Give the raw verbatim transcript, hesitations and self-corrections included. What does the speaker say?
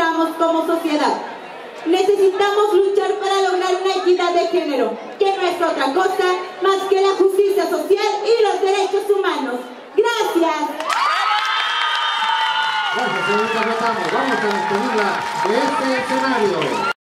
necesitamos como sociedad. Necesitamos luchar para lograr una equidad de género, que no es otra cosa más que la justicia social y los derechos humanos. ¡Gracias! Gracias, señorita Betamo. Vamos a despedirla de este escenario.